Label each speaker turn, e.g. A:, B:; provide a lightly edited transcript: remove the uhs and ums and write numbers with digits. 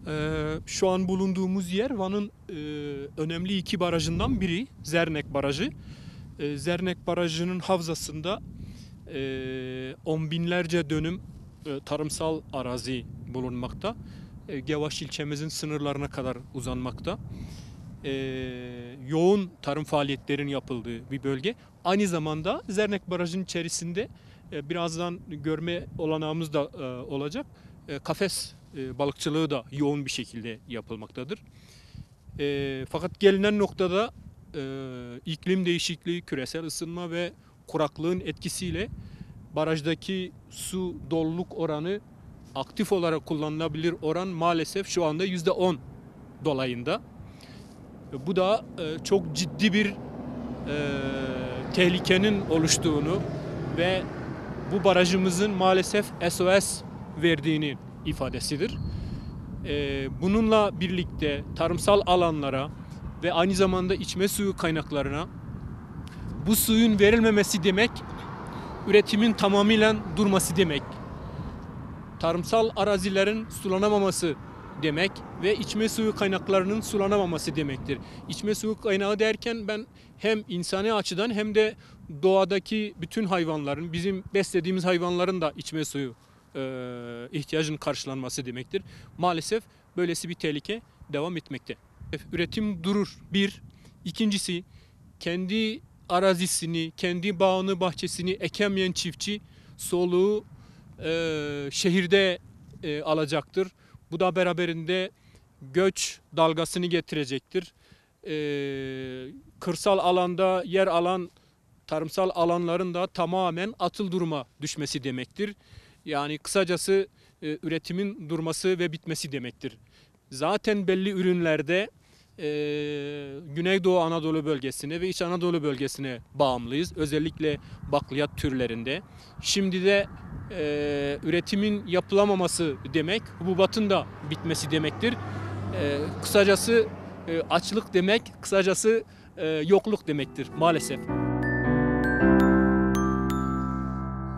A: Şu an bulunduğumuz yer Van'ın önemli iki barajından biri, Zernek Barajı. Zernek Barajı'nın havzasında on binlerce dönüm tarımsal arazi bulunmakta. Gevaş ilçemizin sınırlarına kadar uzanmakta. Yoğun tarım faaliyetlerinin yapıldığı bir bölge. Aynı zamanda Zernek Barajı'nın içerisinde birazdan görme olanağımız da olacak. Kafes balıkçılığı da yoğun bir şekilde yapılmaktadır. Fakat gelinen noktada iklim değişikliği, küresel ısınma ve kuraklığın etkisiyle barajdaki su doluluk oranı, aktif olarak kullanılabilir oran maalesef şu anda %10 dolayında. Bu da çok ciddi bir tehlikenin oluştuğunu ve bu barajımızın maalesef SOS verdiğini ifadesidir. Bununla birlikte tarımsal alanlara ve aynı zamanda içme suyu kaynaklarına bu suyun verilmemesi demek, üretimin tamamıyla durması demek. Tarımsal arazilerin sulanamaması demek ve içme suyu kaynaklarının sulanamaması demektir. İçme suyu kaynağı derken ben hem insani açıdan hem de doğadaki bütün hayvanların, bizim beslediğimiz hayvanların da içme suyu ihtiyacının karşılanması demektir. Maalesef böylesi bir tehlike devam etmekte. Üretim durur. Bir. İkincisi, kendi arazisini, kendi bağını, bahçesini ekemeyen çiftçi soluğu şehirde alacaktır. Bu da beraberinde göç dalgasını getirecektir. Kırsal alanda yer alan tarımsal alanların da tamamen atıl duruma düşmesi demektir. Yani kısacası üretimin durması ve bitmesi demektir. Zaten belli ürünlerde Güneydoğu Anadolu bölgesine ve İç Anadolu bölgesine bağımlıyız. Özellikle bakliyat türlerinde. Şimdi de üretimin yapılamaması demek, hububatın da bitmesi demektir. Kısacası açlık demek, kısacası yokluk demektir maalesef.